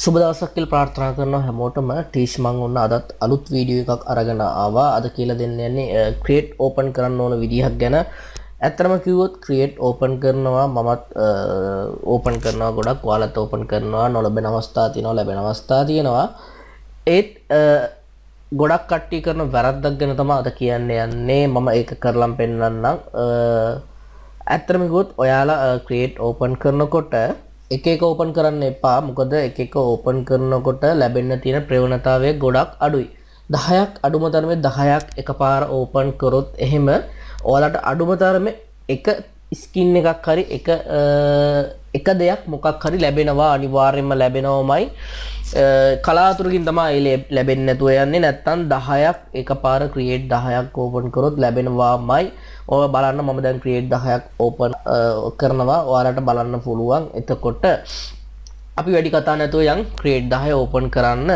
සුබ දවසක් කියලා ප්‍රාර්ථනා කරනවා හැමෝටම. ටීස් මං ඔන්න අදත් අලුත් වීඩියෝ එකක් අරගෙන ආවා. අද කියලා දෙන්න යන්නේ ක්‍රියේට් ඕපන් කරන්න ඕන විදිහක් ගැන. ඇත්තටම කිව්වොත් ක්‍රියේට් ඕපන් කරනවා මමත් ඕපන් කරනවා ගොඩක්. ඔයාලත් ඕපන් කරනවා. නොලැබෙන අවස්ථා තියෙනවා, ලැබෙන අවස්ථා තියෙනවා. ඒත් ගොඩක් කට්ටිය කරන වැරද්දක් ගැන තමයි අද කියන්න යන්නේ. මම ඒක කරලම් පෙන්නන්නම්. ඇත්තටම කිව්වොත් ඔයාලා ක්‍රියේට් ඕපන් කරනකොට එක එක ඕපන් කරන්න එපා. මොකද එක එක ඕපන් කරනකොට ලැබෙන්න තියෙන ප්‍රවණතාවය ගොඩක් අඩුයි. 10ක් අඩුම තරමේ 10ක් එකපාර ඕපන් කරොත් එහෙම ඔයාලට අඩුම තරමේ එක ස්කින් එකක් හරි එක දෙයක් මොකක් හරි ලැබෙනවා. අනිවාර්යයෙන්ම ලැබෙනවමයි. කලාතුරකින් තමයි ලැබෙන්නේ නැතුව යන්නේ. නැත්තම් 10ක් එකපාර ක්‍රියේට් 10ක් ඕපන් කරොත් ලැබෙනවාමයි. ඔය බලන්න මම දැන් ක්‍රියේට් 10ක් ඕපන් කරනවා. ඔයාලට බලන්න පුළුවන්. එතකොට අපි වැඩි කතා නැතුව යන් ක්‍රියේට් 10 ඕපන් කරන්න.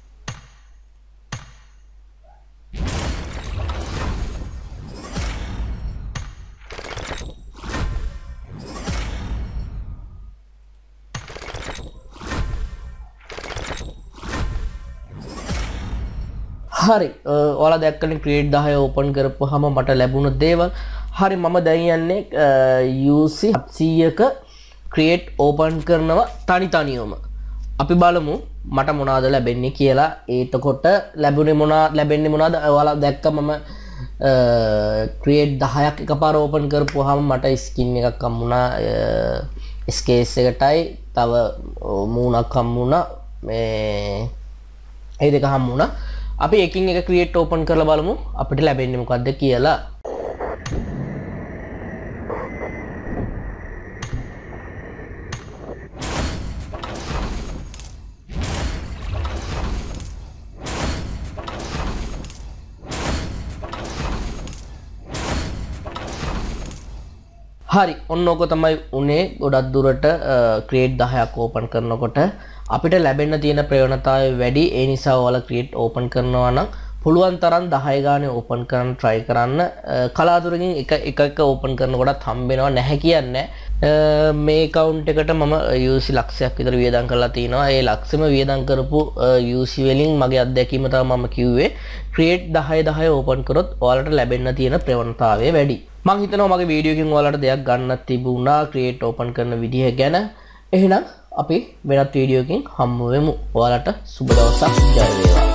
හරි ඔයාලා දැක්කනේ ක්‍රියේට් 10 ඕපන් කරපුවාම මට ලැබුණ දේවල්. හරි මම දැන් යන්නේ UC 700ක ක්‍රියේට් ඕපන් කරනවා තනියම. අපි බලමු මට මොනවද ලැබෙන්නේ කියලා. එතකොට ලැබෙන්නේ මොනවද? ඔයාලා දැක්ක මම ක්‍රියේට් 10ක් එකපාර ඕපන් කරපුවාම මට ස්කින් එකක් හම්බුණා. ස්කේස් එකටයි තව මූණක් හම්බුණා. මේ දෙක හම්බුණා. අපි එකින් එක ක්‍රියේට් ඕපන් කරලා බලමු අපිට ලැබෙන්නේ මොකද්ද කියලා. හරි ඔන්න ඕක තමයි උනේ. ගොඩක් දුරට ක්‍රියේට් 10ක් ඕපන් කරනකොට අපිට ලැබෙන්න තියෙන ප්‍රවණතාවය වැඩි. ඒ නිසා ඔයාලා ක්‍රියේට් ඕපන් කරනවා නම් පුළුවන් තරම් 10 ගානේ ඕපන් කරන්න try කරන්න. කලාතුරකින් එක ඕපන් කරනකොටත් හම්බෙනවා නැහැ කියන්නේ. මේ account එකට මම UC ලක්ෂයක් විතර වියදම් කරලා තිනවා. ඒ ලක්ෂෙම වියදම් කරපු UC වලින් මගේ අත්දැකීම තමයි මම කිව්වේ ක්‍රියේට් 10 ඕපන් කරොත් ඔයාලට ලැබෙන්න තියෙන ප්‍රවණතාවය වැඩි. මම හිතනවා මගේ වීඩියෝ එකකින් ඔයාලට දෙයක් ගන්න තිබුණා ක්‍රියේට් ඕපන් කරන විදිහ ගැන. එහෙනම් අපි වෙනත් වීඩියෝ එකකින් හම්බ වෙමු. ඔයාලට සුබ දවසක්. ජය වේවා.